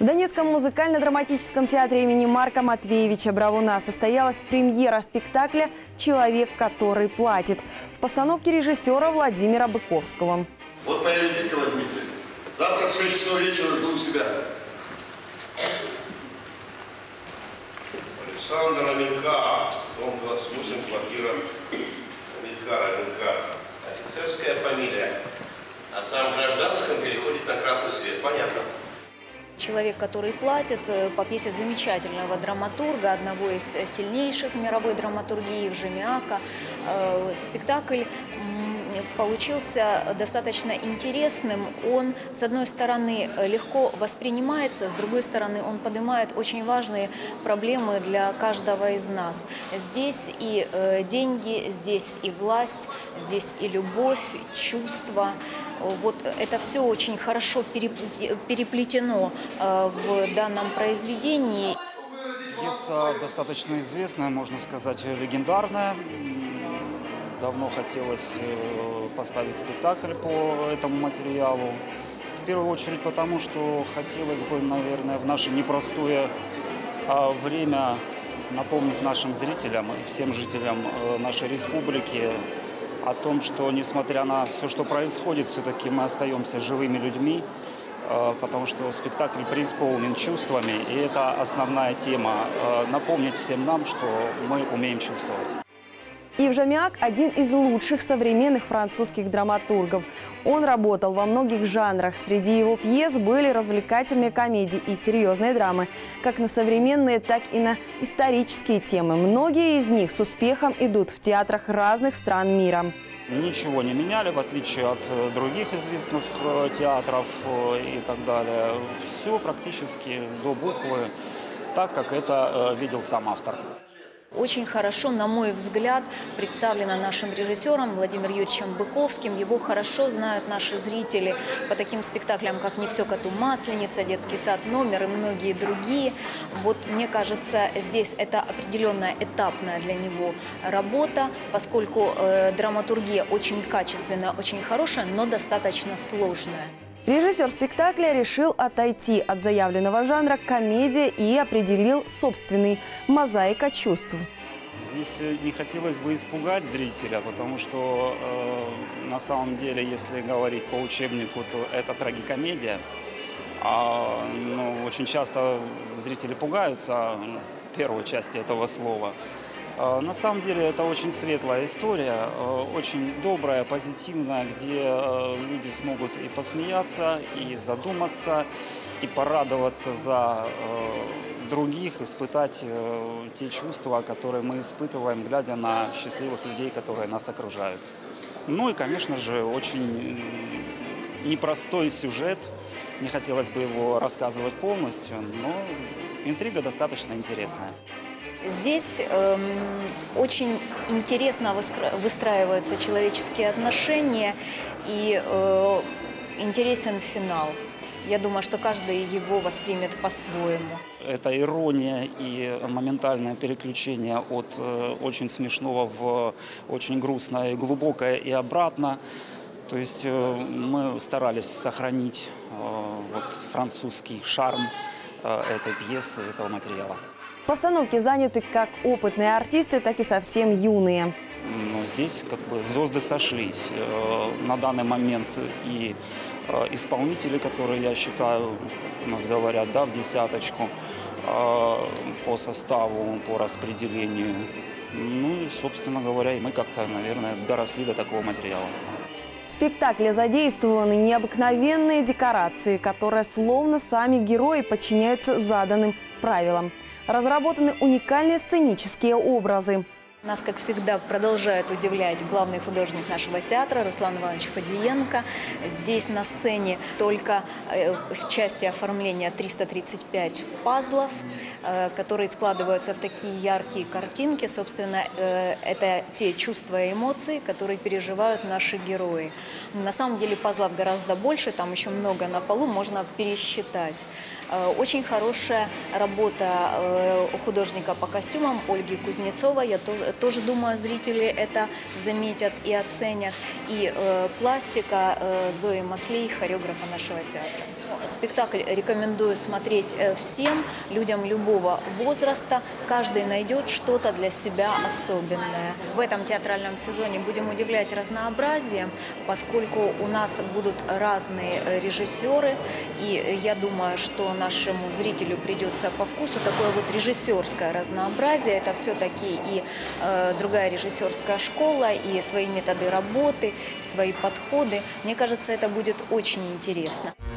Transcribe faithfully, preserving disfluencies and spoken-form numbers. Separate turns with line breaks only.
Донецком музыкально-драматическом театре имени Марка Матвеевича Бравуна состоялась премьера спектакля «Человек, который платит» в постановке режиссера Владимира Быковского.
Вот моя визитка возьмите. Завтра в шесть часов вечера жду у себя.
Александр Аминка, дом двадцать восемь, квартира Аминкара, Аминкара. Офицерская фамилия. А сам гражданском переходит на красный свет. Понятно.
«Человек, который платит» по пьесе замечательного драматурга, одного из сильнейших мировой драматургии Вжемяка. Спектакль получился достаточно интересным. Он, с одной стороны, легко воспринимается, с другой стороны, он поднимает очень важные проблемы для каждого из нас. Здесь и э, деньги, здесь и власть, здесь и любовь, чувства. Вот это все очень хорошо переплетено э, в данном произведении.
Пьеса достаточно известная, можно сказать, легендарная. Давно хотелось поставить спектакль по этому материалу. В первую очередь потому, что хотелось бы, наверное, в наше непростое время напомнить нашим зрителям и всем жителям нашей республики о том, что, несмотря на все, что происходит, все-таки мы остаемся живыми людьми, потому что спектакль преисполнен чувствами, и это основная тема – напомнить всем нам, что мы умеем чувствовать.
Ив Жамиак – один из лучших современных французских драматургов. Он работал во многих жанрах. Среди его пьес были развлекательные комедии и серьезные драмы, как на современные, так и на исторические темы. Многие из них с успехом идут в театрах разных стран мира.
Ничего не меняли, в отличие от других известных театров и так далее. Все практически до буквы, так как это видел сам автор.
Очень хорошо, на мой взгляд, представлено нашим режиссером Владимиром Юрьевичем Быковским. Его хорошо знают наши зрители по таким спектаклям, как «Не все коту масленица», «Детский сад номер» и многие другие. Вот мне кажется, здесь это определенная этапная для него работа, поскольку э, драматургия очень качественная, очень хорошая, но достаточно сложная.
Режиссер спектакля решил отойти от заявленного жанра комедия и определил собственный «Мозаика чувств».
Здесь не хотелось бы испугать зрителя, потому что э, на самом деле, если говорить по учебнику, то это трагикомедия. А, ну, очень часто зрители пугаются первой части этого слова. На самом деле это очень светлая история, очень добрая, позитивная, где люди смогут и посмеяться, и задуматься, и порадоваться за других, испытать те чувства, которые мы испытываем, глядя на счастливых людей, которые нас окружают. Ну и, конечно же, очень непростой сюжет. Не хотелось бы его рассказывать полностью, но интрига достаточно интересная.
Здесь э, очень интересно выстраиваются человеческие отношения и э, интересен финал. Я думаю, что каждый его воспримет по-своему.
Это ирония и моментальное переключение от э, очень смешного в очень грустное и глубокое и обратно. То есть э, мы старались сохранить э, вот, французский шарм э, этой пьесы, этого материала.
В постановке заняты как опытные артисты, так и совсем юные.
Ну, здесь как бы звезды сошлись. На данный момент и исполнители, которые, я считаю, у нас говорят, да, в десяточку по составу, по распределению. Ну и, собственно говоря, и мы как-то, наверное, доросли до такого материала.
В спектакле задействованы необыкновенные декорации, которые словно сами герои подчиняются заданным правилам. Разработаны уникальные сценические образы.
Нас, как всегда, продолжает удивлять главный художник нашего театра Руслан Иванович Фадиенко. Здесь на сцене только в части оформления триста тридцать пять пазлов, которые складываются в такие яркие картинки. Собственно, это те чувства и эмоции, которые переживают наши герои. На самом деле пазлов гораздо больше, там еще много на полу, можно пересчитать. Очень хорошая работа художника по костюмам Ольги Кузнецовой. Я тоже, тоже думаю, зрители это заметят и оценят. И э, пластика э, Зои Маслей, хореографа нашего театра. Спектакль рекомендую смотреть всем, людям любого возраста. Каждый найдет что-то для себя особенное. В этом театральном сезоне будем удивлять разнообразием, поскольку у нас будут разные режиссеры. И я думаю, что нашему зрителю придется по вкусу такое вот режиссерское разнообразие. Это все-таки и э, другая режиссерская школа, и свои методы работы, свои подходы. Мне кажется, это будет очень интересно.